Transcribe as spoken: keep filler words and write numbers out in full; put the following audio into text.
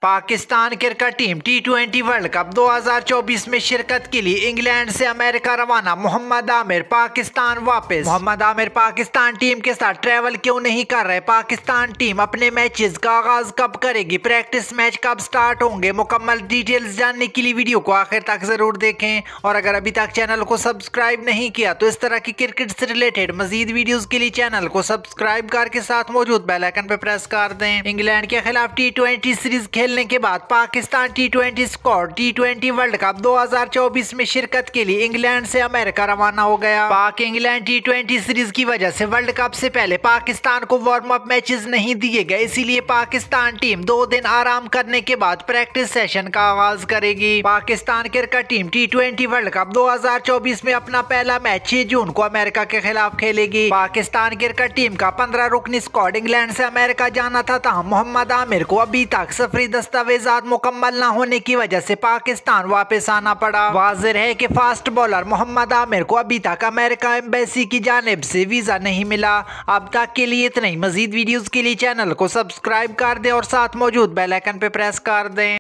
Pakistan cricket team T twenty world cup दो हज़ार चौबीस में शिरकत के लिए इंग्लैंड से अमेरिका रवाना। मोहम्मद आमिर पाकिस्तान वापस। मोहम्मद आमिर पाकिस्तान टीम के साथ ट्रैवल क्यों नहीं कर रहे? पाकिस्तान टीम अपने मैचेस का आगाज कब करेगी? प्रैक्टिस मैच कब स्टार्ट होंगे? मुकम्मल डिटेल्स जानने के लिए वीडियो को आखिर तक जरूर देखें और अगर अभी तक चैनल को सब्सक्राइब नहीं किया तो इस तरह की क्रिकेट से रिलेटेड मजीद वीडियोस के लिए चैनल को सब्सक्राइब करके साथ मौजूद बेल आइकन पर प्रेस कर दें। इंग्लैंड के खिलाफ टी ट्वेंटी सीरीज खेल के बाद Pakistan T twenty squad T twenty world cup दो हज़ार चौबीस में शिरकत के लिए इंग्लैंड से अमेरिका रवाना हो गया। पाक इंग्लैंड टी ट्वेंटी सीरीज की वजह से वर्ल्ड कप से पहले पाकिस्तान को वार्म अप मैचेस नहीं दिए गए, इसीलिए पाकिस्तान टीम दो दिन आराम करने के बाद प्रैक्टिस सेशन का आगाज करेगी। Pakistan cricket team T twenty world cup दो हज़ार चौबीस में अपना पहला मैच छह जून को अमेरिका के खिलाफ खेलेगी। पाकिस्तान क्रिकेट टीम का पंद्रह रुकनी स्क्वाड इंग्लैंड से अमेरिका जाना था, तहाँ मोहम्मद आमिर को अभी तक सफरी दस्तावेजात मुकम्मल न होने की वजह से पाकिस्तान वापस आना पड़ा। वाज़ेह है कि फास्ट बॉलर मोहम्मद आमिर को अभी तक अमेरिका एम्बेसी की जानिब से वीजा नहीं मिला। अब तक के लिए इतना ही। मजीद वीडियोस के लिए चैनल को सब्सक्राइब कर दें और साथ मौजूद बेल आइकन पे प्रेस कर दें।